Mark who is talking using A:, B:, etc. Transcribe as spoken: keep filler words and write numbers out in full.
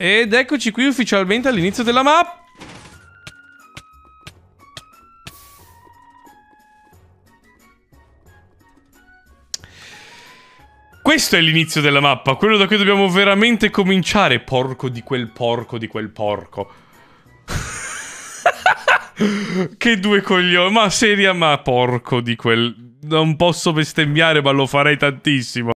A: Ed eccoci qui ufficialmente all'inizio della mappa. Questo è l'inizio della mappa, quello da cui dobbiamo veramente cominciare. Porco di quel porco di quel porco. Che due coglioni, ma seria, ma porco di quel... Non posso bestemmiare, ma lo farei tantissimo.